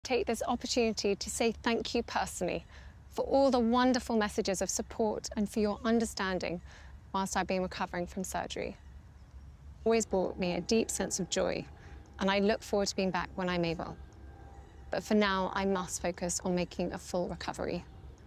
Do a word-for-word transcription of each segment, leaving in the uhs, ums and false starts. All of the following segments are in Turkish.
Take this opportunity to say thank you personally for all the wonderful messages of support and for your understanding whilst I've been recovering from surgery. Always brought me a deep sense of joy, and I look forward to being back when I'm able. But for now, I must focus on making a full recovery.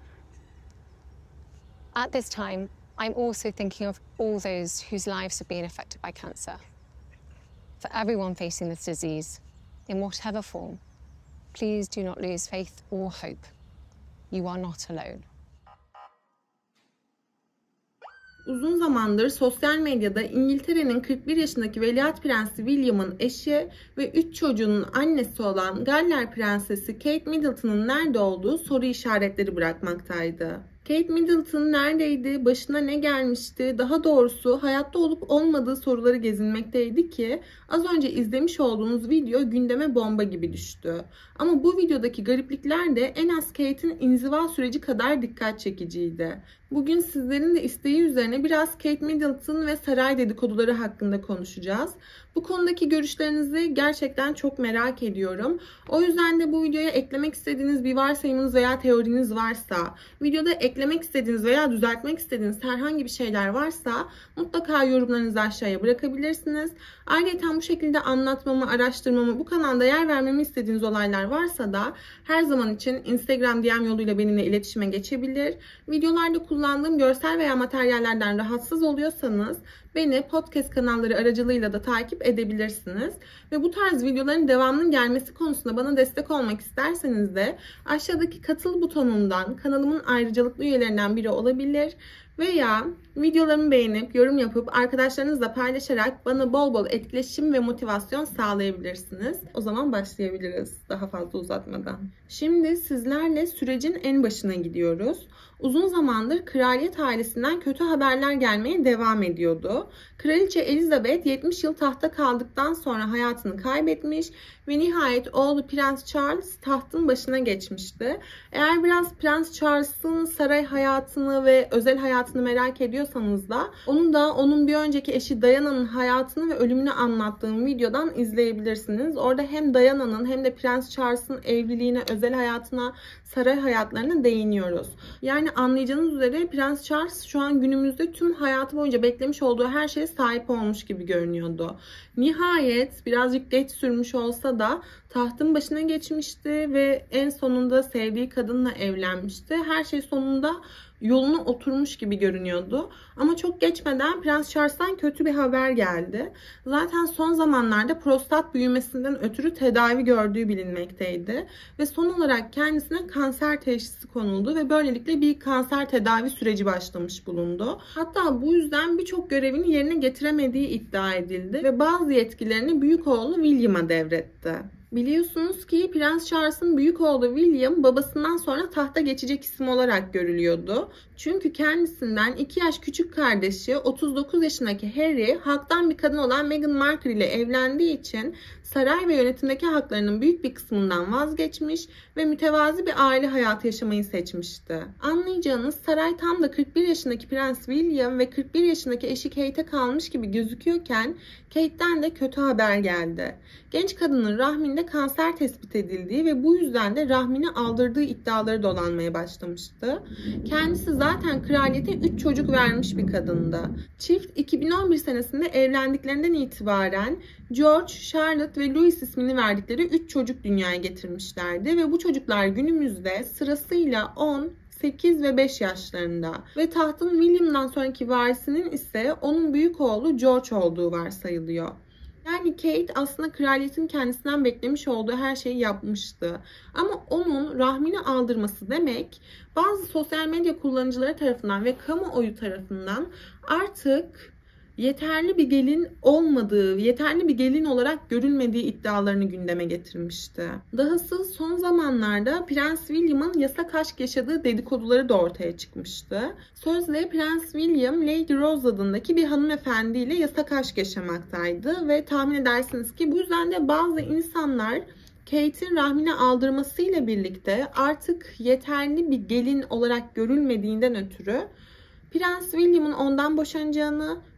At this time, I'm also thinking of all those whose lives have been affected by cancer. For everyone facing this disease, in whatever form, please do not lose faith or hope. You are not alone. Uzun zamandır sosyal medyada İngiltere'nin kırk bir yaşındaki Veliaht Prensi William'ın eşi ve üç çocuğunun annesi olan Galler Prensesi Kate Middleton'ın nerede olduğu soru işaretleri bırakmaktaydı. Kate Middleton neredeydi, başına ne gelmişti, daha doğrusu hayatta olup olmadığı soruları gezinmekteydi ki az önce izlemiş olduğunuz video gündeme bomba gibi düştü. Ama bu videodaki gariplikler de en az Kate'in inziva süreci kadar dikkat çekiciydi. Bugün sizlerin de isteği üzerine biraz Kate Middleton ve saray dedikoduları hakkında konuşacağız. Bu konudaki görüşlerinizi gerçekten çok merak ediyorum. O yüzden de bu videoya eklemek istediğiniz bir varsayımınız veya teoriniz varsa, videoda eklemek istediğiniz veya düzeltmek istediğiniz herhangi bir şeyler varsa mutlaka yorumlarınızı aşağıya bırakabilirsiniz. Ayrıca bu şekilde anlatmamı, araştırmamı, bu kanalda yer vermemi istediğiniz olaylar varsa da her zaman için Instagram D M yoluyla benimle iletişime geçebilir. Videolarda kullandığım görsel veya materyallerden rahatsız oluyorsanız beni podcast kanalları aracılığıyla da takip edebilirsiniz. Ve bu tarz videoların devamının gelmesi konusunda bana destek olmak isterseniz de aşağıdaki katıl butonundan kanalımın ayrıcalıklı üyelerinden biri olabilir. Veya videolarımı beğenip yorum yapıp arkadaşlarınızla paylaşarak bana bol bol etkileşim ve motivasyon sağlayabilirsiniz. O zaman başlayabiliriz daha fazla uzatmadan. Şimdi sizlerle sürecin en başına gidiyoruz. Uzun zamandır kraliyet ailesinden kötü haberler gelmeye devam ediyordu. Kraliçe Elizabeth yetmiş yıl tahta kaldıktan sonra hayatını kaybetmiş ve nihayet oğlu Prens Charles tahtın başına geçmişti. Eğer biraz Prens Charles'ın saray hayatını ve özel hayatını merak ediyorsanız da onu da onun bir önceki eşi Diana'nın hayatını ve ölümünü anlattığım videodan izleyebilirsiniz. Orada hem Diana'nın hem de Prens Charles'ın evliliğine, özel hayatına, saray hayatlarına değiniyoruz. Yani anlayacağınız üzere Prens Charles şu an günümüzde tüm hayatı boyunca beklemiş olduğu her şeye sahip olmuş gibi görünüyordu. Nihayet birazcık geç sürmüş olsa da tahtın başına geçmişti ve en sonunda sevdiği kadınla evlenmişti. Her şey sonunda yoluna oturmuş gibi görünüyordu. Ama çok geçmeden Prens Charles'tan kötü bir haber geldi. Zaten son zamanlarda prostat büyümesinden ötürü tedavi gördüğü bilinmekteydi. Ve son olarak kendisine kanser teşhisi konuldu ve böylelikle bir kanser tedavi süreci başlamış bulundu. Hatta bu yüzden birçok görevini yerine getiremediği iddia edildi ve bazı yetkilerini büyük oğlu William'a devretti. Biliyorsunuz ki Prens Charles'ın büyük oğlu William babasından sonra tahta geçecek isim olarak görülüyordu. Çünkü kendisinden iki yaş küçük kardeşi otuz dokuz yaşındaki Harry halktan bir kadın olan Meghan Markle ile evlendiği için saray ve yönetimdeki haklarının büyük bir kısmından vazgeçmiş ve mütevazi bir aile hayatı yaşamayı seçmişti. Anlayacağınız saray tam da kırk bir yaşındaki Prens William ve kırk bir yaşındaki eşi Kate'e kalmış gibi gözüküyorken Kate'den de kötü haber geldi. Genç kadının rahminde kanser tespit edildiği ve bu yüzden de rahmini aldırdığı iddiaları dolanmaya başlamıştı. Kendisi zaten kraliyete üç çocuk vermiş bir kadındı. Çift iki bin on bir senesinde evlendiklerinden itibaren George, Charlotte ve Louis ismini verdikleri üç çocuk dünyaya getirmişlerdi ve bu çocuklar günümüzde sırasıyla on, sekiz ve beş yaşlarında ve tahtın William'dan sonraki varisinin ise onun büyük oğlu George olduğu varsayılıyor. Yani Kate aslında kraliyetin kendisinden beklemiş olduğu her şeyi yapmıştı. Ama onun rahmini aldırması demek bazı sosyal medya kullanıcıları tarafından ve kamuoyu tarafından artık yeterli bir gelin olmadığı, yeterli bir gelin olarak görülmediği iddialarını gündeme getirmişti. Dahası son zamanlarda Prens William'ın yasak aşk yaşadığı dedikoduları da ortaya çıkmıştı. Sözde Prens William, Lady Rose adındaki bir hanımefendiyle yasak aşk yaşamaktaydı ve tahmin edersiniz ki bu yüzden de bazı insanlar Kate'in rahmini aldırmasıyla birlikte artık yeterli bir gelin olarak görülmediğinden ötürü Prens William'ın ondan boşanacağını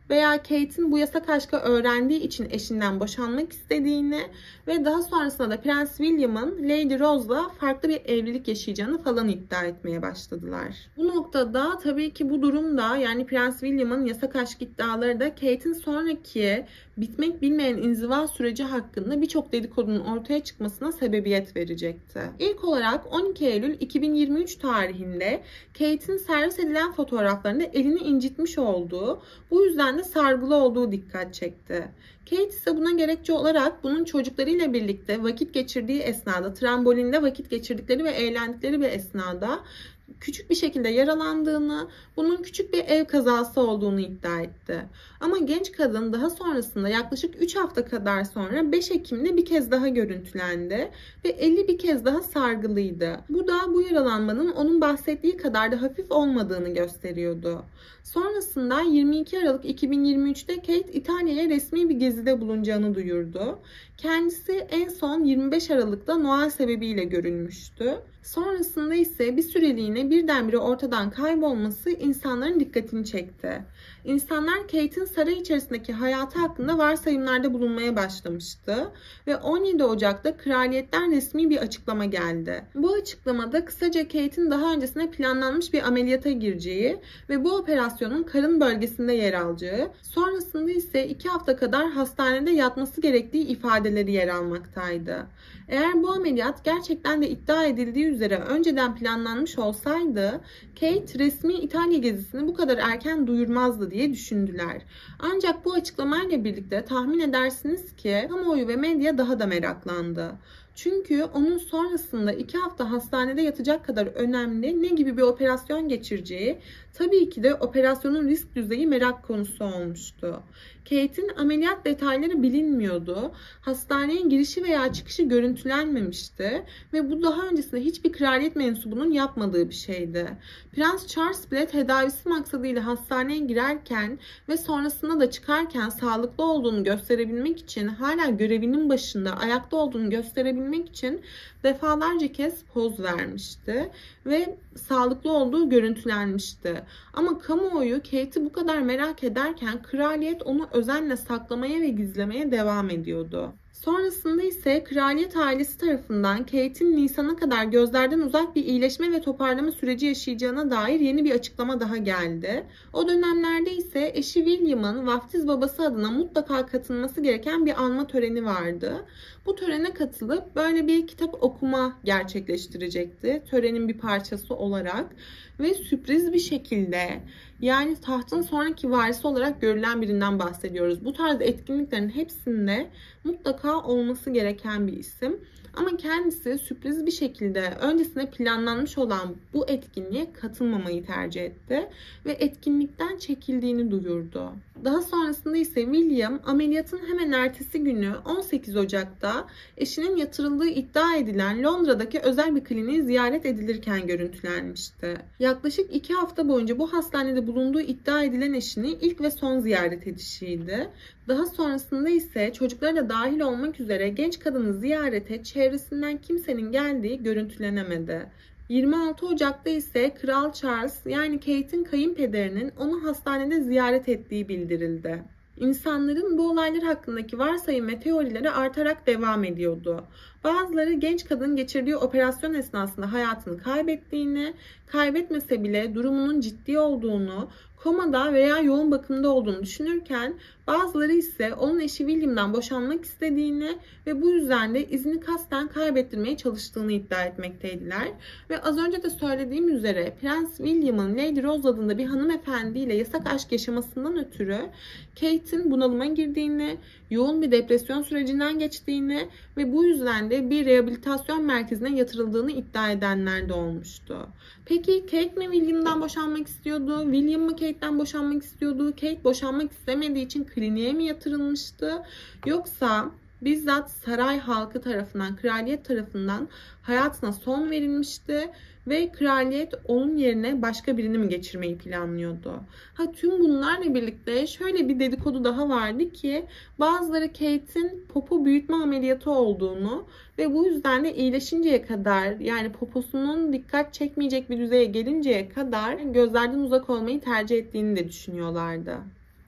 veya Kate'in bu yasak aşkı öğrendiği için eşinden boşanmak istediğini ve daha sonrasında da Prens William'ın Lady Rose'la farklı bir evlilik yaşayacağını falan iddia etmeye başladılar. Bu noktada tabii ki bu durumda, yani Prens William'ın yasak aşk iddiaları da Kate'in sonraki bitmek bilmeyen inziva süreci hakkında birçok dedikodunun ortaya çıkmasına sebebiyet verecekti. İlk olarak on iki Eylül iki bin yirmi üç tarihinde Kate'in servis edilen fotoğraflarında elini incitmiş olduğu, bu yüzden de sargılı olduğu dikkat çekti. Kate ise buna gerekçe olarak bunun çocuklarıyla birlikte vakit geçirdiği esnada, trambolinde vakit geçirdikleri ve eğlendikleri bir esnada küçük bir şekilde yaralandığını, bunun küçük bir ev kazası olduğunu iddia etti. Ama genç kadın daha sonrasında yaklaşık üç hafta kadar sonra beş Ekim'de bir kez daha görüntülendi ve eli bir kez daha sargılıydı. Bu da bu yaralanmanın onun bahsettiği kadar da hafif olmadığını gösteriyordu. Sonrasında yirmi iki Aralık iki bin yirmi üç'te Kate İtalya'ya resmi bir gezide bulunacağını duyurdu. Kendisi en son yirmi beş Aralık'ta Noel sebebiyle görülmüştü. Sonrasında ise bir süreliğine birdenbire ortadan kaybolması insanların dikkatini çekti. İnsanlar Kate'in saray içerisindeki hayatı hakkında varsayımlarda bulunmaya başlamıştı ve on yedi Ocak'ta kraliyetten resmi bir açıklama geldi. Bu açıklamada kısaca Kate'in daha öncesinde planlanmış bir ameliyata gireceği ve bu operasyonun karın bölgesinde yer alacağı, sonrasında ise iki hafta kadar hastanede yatması gerektiği ifadeleri yer almaktaydı. Eğer bu ameliyat gerçekten de iddia edildiği üzere önceden planlanmış olsaydı, Kate resmi İtalya gezisini bu kadar erken duyurmazdı diye düşündüler. Ancak bu açıklamayla birlikte tahmin edersiniz ki kamuoyu ve medya daha da meraklandı. Çünkü onun sonrasında iki hafta hastanede yatacak kadar önemli ne gibi bir operasyon geçireceği, tabii ki de operasyonun risk düzeyi merak konusu olmuştu. Kate'in ameliyat detayları bilinmiyordu. Hastaneye girişi veya çıkışı görüntülenmemişti ve bu daha öncesinde hiçbir kraliyet mensubunun yapmadığı bir şeydi. Prens Charles bile tedavisi maksadıyla hastaneye girerken ve sonrasında da çıkarken sağlıklı olduğunu gösterebilmek için, hala görevinin başında ayakta olduğunu gösterebilmek için defalarca kez poz vermişti ve sağlıklı olduğu görüntülenmişti. Ama kamuoyu Kate'i bu kadar merak ederken kraliyet onu özenle saklamaya ve gizlemeye devam ediyordu. Sonrasında ise kraliyet ailesi tarafından Kate'in Nisan'a kadar gözlerden uzak bir iyileşme ve toparlama süreci yaşayacağına dair yeni bir açıklama daha geldi. O dönemlerde ise eşi William'ın vaftiz babası adına mutlaka katılması gereken bir anma töreni vardı. Bu törene katılıp böyle bir kitap okuma gerçekleştirecekti törenin bir parçası olarak ve sürpriz bir şekilde, yani tahtın sonraki varisi olarak görülen birinden bahsediyoruz. Bu tarz etkinliklerin hepsinde mutlaka olması gereken bir isim. Ama kendisi sürpriz bir şekilde öncesinde planlanmış olan bu etkinliğe katılmamayı tercih etti ve etkinlikten çekildiğini duyurdu. Daha sonrasında ise William ameliyatın hemen ertesi günü on sekiz Ocak'ta eşinin yatırıldığı iddia edilen Londra'daki özel bir kliniği ziyaret edilirken görüntülenmişti. Yaklaşık iki hafta boyunca bu hastanede bulunduğu iddia edilen eşini ilk ve son ziyaret edişiydi. Daha sonrasında ise çocukları da dahil olmak üzere genç kadını ziyarete çevresinden kimsenin geldiği görüntülenemedi. yirmi altı Ocak'ta ise Kral Charles, yani Kate'in kayınpederinin onu hastanede ziyaret ettiği bildirildi. İnsanların bu olaylar hakkındaki varsayım ve teorileri artarak devam ediyordu. Bazıları genç kadın geçirdiği operasyon esnasında hayatını kaybettiğini, kaybetmese bile durumunun ciddi olduğunu, komada veya yoğun bakımda olduğunu düşünürken bazıları ise onun eşi William'dan boşanmak istediğini ve bu yüzden de izini kasten kaybettirmeye çalıştığını iddia etmekteydiler. Ve az önce de söylediğim üzere Prens William'ın Lady Rose adında bir hanımefendiyle yasak aşk yaşamasından ötürü Kate'in bunalıma girdiğini, yoğun bir depresyon sürecinden geçtiğini ve bu yüzden de bir rehabilitasyon merkezine yatırıldığını iddia edenler de olmuştu. Peki Kate mi William'dan boşanmak istiyordu? William mı Kate'den boşanmak istiyordu? Kate boşanmak istemediği için kliniğe mi yatırılmıştı? Yoksa bizzat saray halkı tarafından, kraliyet tarafından hayatına son verilmişti ve kraliyet onun yerine başka birini mi geçirmeyi planlıyordu? Ha, tüm bunlarla birlikte şöyle bir dedikodu daha vardı ki bazıları Kate'in popo büyütme ameliyatı olduğunu ve bu yüzden de iyileşinceye kadar, yani poposunun dikkat çekmeyecek bir düzeye gelinceye kadar gözlerden uzak olmayı tercih ettiğini de düşünüyorlardı.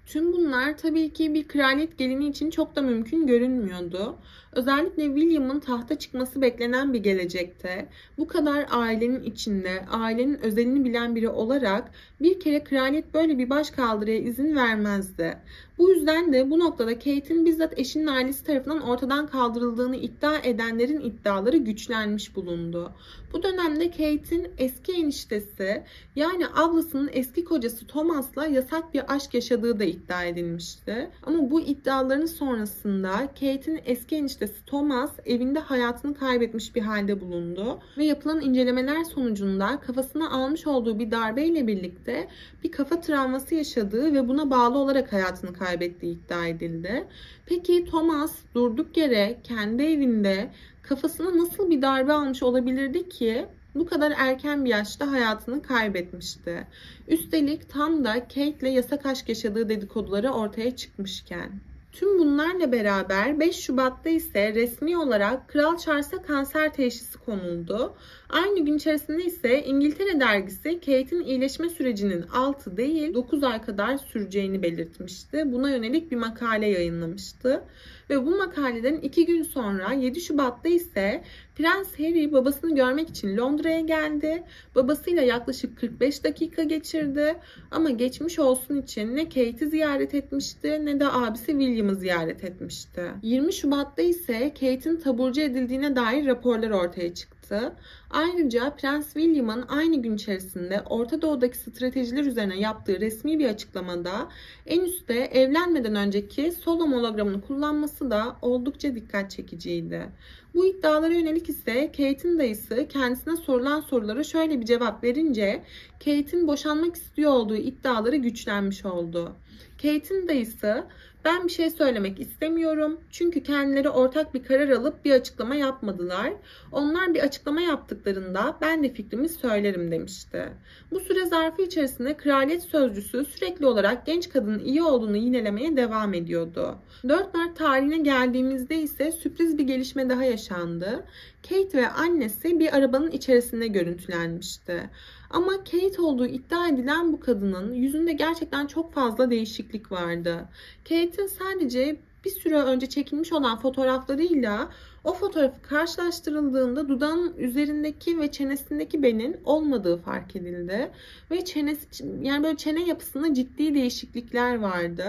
Tüm bunlar tabii ki bir kraliyet gelini için çok da mümkün görünmüyordu. Özellikle William'ın tahta çıkması beklenen bir gelecekte bu kadar ailenin içinde, ailenin özelini bilen biri olarak bir kere kraliyet böyle bir başkaldırıya izin vermezdi. Bu yüzden de bu noktada Kate'in bizzat eşinin ailesi tarafından ortadan kaldırıldığını iddia edenlerin iddiaları güçlenmiş bulundu. Bu dönemde Kate'in eski eniştesi yani ablasının eski kocası Thomas'la yasak bir aşk yaşadığı da iddia edilmişti. Ama bu iddiaların sonrasında Kate'in eski eniştesi Thomas evinde hayatını kaybetmiş bir halde bulundu ve yapılan incelemeler sonucunda kafasına almış olduğu bir darbeyle birlikte bir kafa travması yaşadığı ve buna bağlı olarak hayatını kaybettiği iddia edildi. Peki Thomas durduk yere kendi evinde kafasına nasıl bir darbe almış olabilirdi ki bu kadar erken bir yaşta hayatını kaybetmişti? Üstelik tam da Kate'le yasak aşk yaşadığı dedikoduları ortaya çıkmışken. Tüm bunlarla beraber beş Şubat'ta ise resmi olarak Kral Charles'a kanser teşhisi konuldu. Aynı gün içerisinde ise İngiltere dergisi Kate'in iyileşme sürecinin altı değil dokuz ay kadar süreceğini belirtmişti. Buna yönelik bir makale yayınlamıştı. Ve bu makaleden iki gün sonra yedi Şubat'ta ise Prens Harry babasını görmek için Londra'ya geldi. Babasıyla yaklaşık kırk beş dakika geçirdi. Ama geçmiş olsun için ne Kate'i ziyaret etmişti ne de abisi William'ı ziyaret etmişti. yirmi Şubat'ta ise Kate'in taburcu edildiğine dair raporlar ortaya çıktı. Ayrıca Prens William'ın aynı gün içerisinde Orta Doğu'daki stratejiler üzerine yaptığı resmi bir açıklamada en üstte evlenmeden önceki Solom hologramını kullanması da oldukça dikkat çekiciydi. Bu iddialara yönelik ise Kate'in dayısı kendisine sorulan sorulara şöyle bir cevap verince Kate'in boşanmak istiyor olduğu iddiaları güçlenmiş oldu. Kate'in dayısı "Ben bir şey söylemek istemiyorum çünkü kendileri ortak bir karar alıp bir açıklama yapmadılar. Onlar bir açıklama yaptıklarında ben de fikrimi söylerim" demişti. Bu süre zarfı içerisinde kraliyet sözcüsü sürekli olarak genç kadının iyi olduğunu yinelemeye devam ediyordu. dört Mart tarihine geldiğimizde ise sürpriz bir gelişme daha yaşandı. Kate ve annesi bir arabanın içerisinde görüntülenmişti. Ama Kate olduğu iddia edilen bu kadının yüzünde gerçekten çok fazla değişiklik vardı. Kate'in sadece bir süre önce çekilmiş olan fotoğraflarıyla o fotoğrafı karşılaştırıldığında dudağının üzerindeki ve çenesindeki benin olmadığı fark edildi. Ve çenesi, yani böyle çene yapısında ciddi değişiklikler vardı.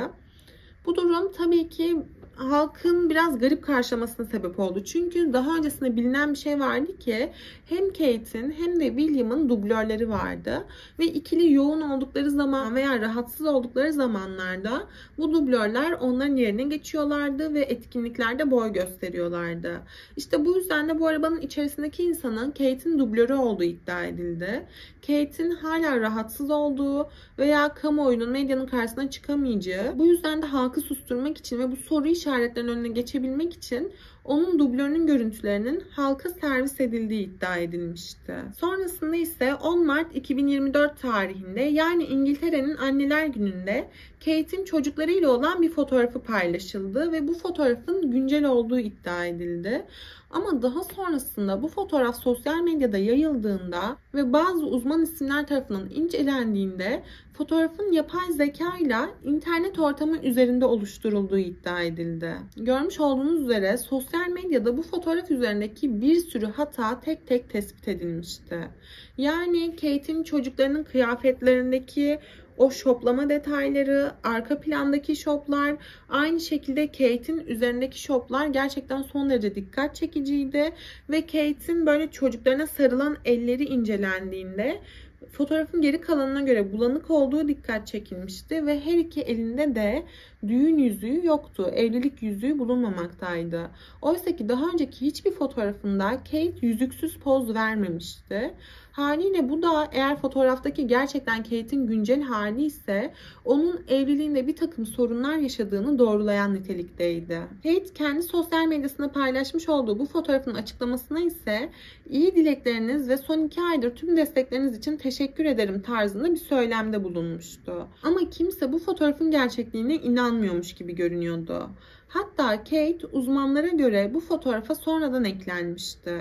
Bu durum tabii ki halkın biraz garip karşılamasına sebep oldu. Çünkü daha öncesinde bilinen bir şey vardı ki hem Kate'in hem de William'ın dublörleri vardı. Ve ikili yoğun oldukları zaman veya rahatsız oldukları zamanlarda bu dublörler onların yerine geçiyorlardı ve etkinliklerde boy gösteriyorlardı. İşte bu yüzden de bu arabanın içerisindeki insanın Kate'in dublörü olduğu iddia edildi. Kate'in hala rahatsız olduğu veya kamuoyunun, medyanın karşısına çıkamayacağı, bu yüzden de halkı susturmak için ve bu soru işaretlerinin önüne geçebilmek için onun dublörünün görüntülerinin halka servis edildiği iddia edilmişti. Sonrasında ise on Mart iki bin yirmi dört tarihinde yani İngiltere'nin Anneler Günü'nde Kate'in çocuklarıyla olan bir fotoğrafı paylaşıldı ve bu fotoğrafın güncel olduğu iddia edildi. Ama daha sonrasında bu fotoğraf sosyal medyada yayıldığında ve bazı uzman isimler tarafından incelendiğinde fotoğrafın yapay zeka ile internet ortamı üzerinde oluşturulduğu iddia edildi. Görmüş olduğunuz üzere sosyal medyada bu fotoğraf üzerindeki bir sürü hata tek tek tespit edilmişti. Yani Kate'in çocuklarının kıyafetlerindeki o şoplama detayları, arka plandaki şoplar, aynı şekilde Kate'in üzerindeki şoplar gerçekten son derece dikkat çekiciydi. Ve Kate'in böyle çocuklarına sarılan elleri incelendiğinde fotoğrafın geri kalanına göre bulanık olduğu dikkat çekilmişti ve her iki elinde de düğün yüzüğü yoktu. Evlilik yüzüğü bulunmamaktaydı. Oysa ki daha önceki hiçbir fotoğrafında Kate yüzüksüz poz vermemişti. Haliyle bu da eğer fotoğraftaki gerçekten Kate'in güncel hali ise onun evliliğinde bir takım sorunlar yaşadığını doğrulayan nitelikteydi. Kate kendi sosyal medyasında paylaşmış olduğu bu fotoğrafın açıklamasına ise iyi dilekleriniz ve son iki aydır tüm destekleriniz için teşekkür ederim tarzında bir söylemde bulunmuştu. Ama kimse bu fotoğrafın gerçekliğine inanmıyormuş gibi görünüyordu. Hatta Kate uzmanlara göre bu fotoğrafa sonradan eklenmişti.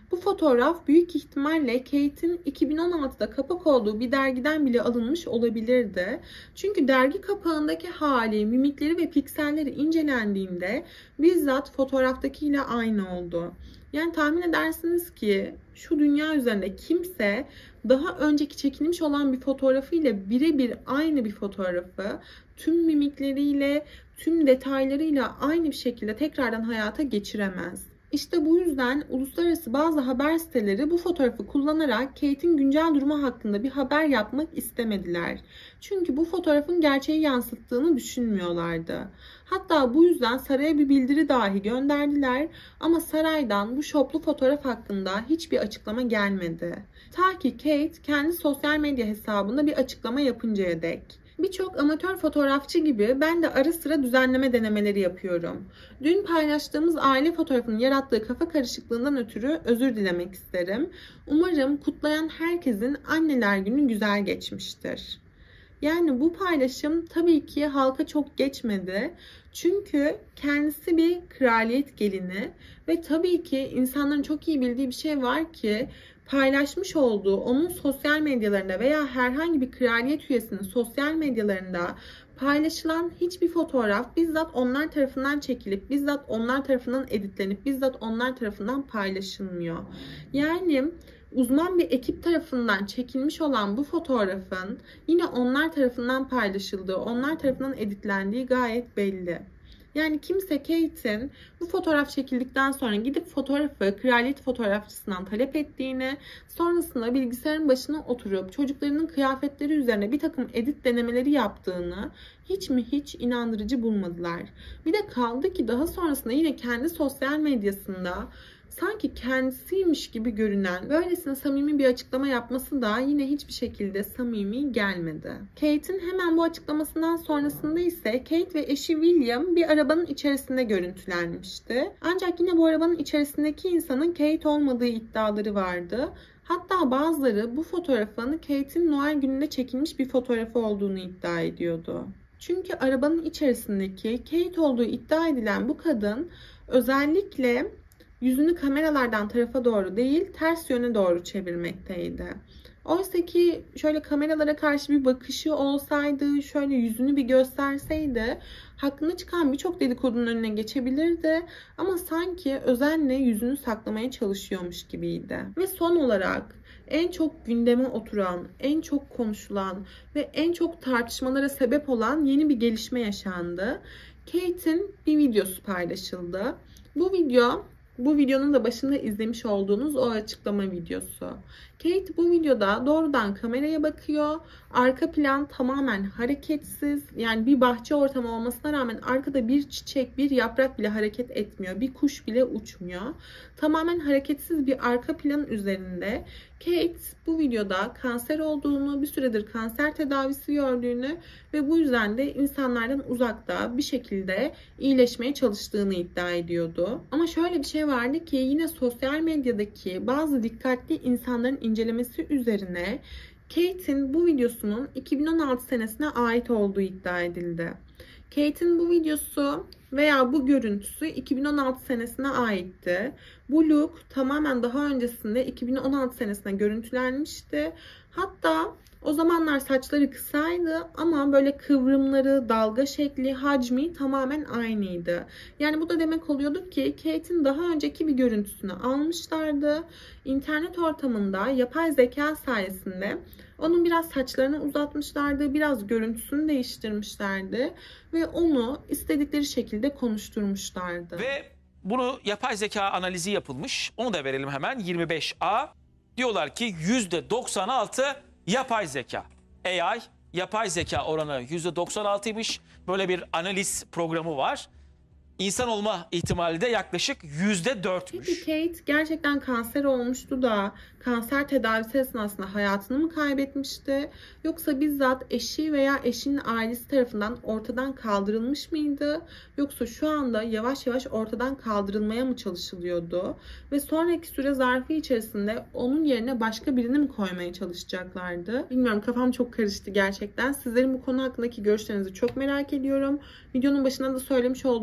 Bu fotoğraf büyük ihtimalle Kate'in iki bin on altıda kapak olduğu bir dergiden bile alınmış olabilirdi. Çünkü dergi kapağındaki hali, mimikleri ve pikselleri incelendiğinde bizzat fotoğraftakiyle aynı oldu. Yani tahmin edersiniz ki şu dünya üzerinde kimse daha önceki çekilmiş olan bir fotoğrafıyla birebir aynı bir fotoğrafı tüm mimikleriyle, tüm detaylarıyla aynı bir şekilde tekrardan hayata geçiremez. İşte bu yüzden uluslararası bazı haber siteleri bu fotoğrafı kullanarak Kate'in güncel durumu hakkında bir haber yapmak istemediler. Çünkü bu fotoğrafın gerçeği yansıttığını düşünmüyorlardı. Hatta bu yüzden saraya bir bildiri dahi gönderdiler ama saraydan bu şoplu fotoğraf hakkında hiçbir açıklama gelmedi. Ta ki Kate kendi sosyal medya hesabında bir açıklama yapıncaya dek. Birçok amatör fotoğrafçı gibi ben de ara sıra düzenleme denemeleri yapıyorum. Dün paylaştığımız aile fotoğrafının yarattığı kafa karışıklığından ötürü özür dilemek isterim. Umarım kutlayan herkesin Anneler Günü güzel geçmiştir. Yani bu paylaşım tabii ki halka çok geçmedi. Çünkü kendisi bir kraliyet gelini ve tabii ki insanların çok iyi bildiği bir şey var ki paylaşmış olduğu onun sosyal medyalarında veya herhangi bir kraliyet üyesinin sosyal medyalarında paylaşılan hiçbir fotoğraf bizzat onlar tarafından çekilip, bizzat onlar tarafından editlenip, bizzat onlar tarafından paylaşılmıyor. Yani uzman bir ekip tarafından çekilmiş olan bu fotoğrafın yine onlar tarafından paylaşıldığı, onlar tarafından editlendiği gayet belli. Yani kimse Kate'in bu fotoğraf çekildikten sonra gidip fotoğrafı kraliyet fotoğrafçısından talep ettiğini, sonrasında bilgisayarın başına oturup çocuklarının kıyafetleri üzerine bir takım edit denemeleri yaptığını hiç mi hiç inandırıcı bulmadılar. Bir de kaldı ki daha sonrasında yine kendi sosyal medyasında sanki kendisiymiş gibi görünen böylesine samimi bir açıklama yapması da yine hiçbir şekilde samimi gelmedi. Kate'in hemen bu açıklamasından sonrasında ise Kate ve eşi William bir arabanın içerisinde görüntülenmişti. Ancak yine bu arabanın içerisindeki insanın Kate olmadığı iddiaları vardı. Hatta bazıları bu fotoğrafın Kate'in Noel gününde çekilmiş bir fotoğrafı olduğunu iddia ediyordu. Çünkü arabanın içerisindeki Kate olduğu iddia edilen bu kadın özellikle yüzünü kameralardan tarafa doğru değil, ters yöne doğru çevirmekteydi. Oysa ki şöyle kameralara karşı bir bakışı olsaydı, şöyle yüzünü bir gösterseydi, hakkında çıkan birçok dedikodunun önüne geçebilirdi. Ama sanki özenle yüzünü saklamaya çalışıyormuş gibiydi. Ve son olarak en çok gündeme oturan, en çok konuşulan ve en çok tartışmalara sebep olan yeni bir gelişme yaşandı. Kate'in bir videosu paylaşıldı. Bu video Bu videonun da başında izlemiş olduğunuz o açıklama videosu. Kate bu videoda doğrudan kameraya bakıyor. Arka plan tamamen hareketsiz. Yani bir bahçe ortamı olmasına rağmen arkada bir çiçek, bir yaprak bile hareket etmiyor. Bir kuş bile uçmuyor. Tamamen hareketsiz bir arka plan üzerinde Kate bu videoda kanser olduğunu, bir süredir kanser tedavisi gördüğünü ve bu yüzden de insanlardan uzakta bir şekilde iyileşmeye çalıştığını iddia ediyordu. Ama şöyle bir şey vardı ki yine sosyal medyadaki bazı dikkatli insanların incelemesi üzerine Kate'in bu videosunun iki bin on altı senesine ait olduğu iddia edildi. Kate'in bu videosu veya bu görüntüsü iki bin on altı senesine aitti. Bu look tamamen daha öncesinde iki bin on altı senesine görüntülenmişti. Hatta o zamanlar saçları kısaydı ama böyle kıvrımları, dalga şekli, hacmi tamamen aynıydı. Yani bu da demek oluyordu ki Kate'in daha önceki bir görüntüsünü almışlardı. İnternet ortamında yapay zeka sayesinde onun biraz saçlarını uzatmışlardı, biraz görüntüsünü değiştirmişlerdi ve onu istedikleri şekilde konuşturmuşlardı. Ve bunu yapay zeka analizi yapılmış. Onu da verelim hemen. yirmi beş A diyorlar ki yüzde doksan altı yapay zeka. A I yapay zeka oranı yüzde doksan altıymış. Böyle bir analiz programı var. İnsan olma ihtimali de yaklaşık yüzde dörtmüş. Peki Kate gerçekten kanser olmuştu da kanser tedavisi esnasında hayatını mı kaybetmişti? Yoksa bizzat eşi veya eşinin ailesi tarafından ortadan kaldırılmış mıydı? Yoksa şu anda yavaş yavaş ortadan kaldırılmaya mı çalışılıyordu? Ve sonraki süre zarfı içerisinde onun yerine başka birini mi koymaya çalışacaklardı? Bilmiyorum, kafam çok karıştı gerçekten. Sizlerin bu konu hakkındaki görüşlerinizi çok merak ediyorum. Videonun başında da söylemiş olduğum üzere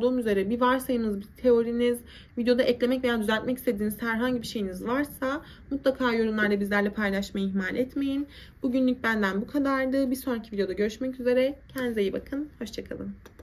ilgili bir varsayımınız, bir teoriniz, videoda eklemek veya düzeltmek istediğiniz herhangi bir şeyiniz varsa mutlaka yorumlarda bizlerle paylaşmayı ihmal etmeyin. Bugünlük benden bu kadardı. Bir sonraki videoda görüşmek üzere. Kendinize iyi bakın. Hoşça kalın.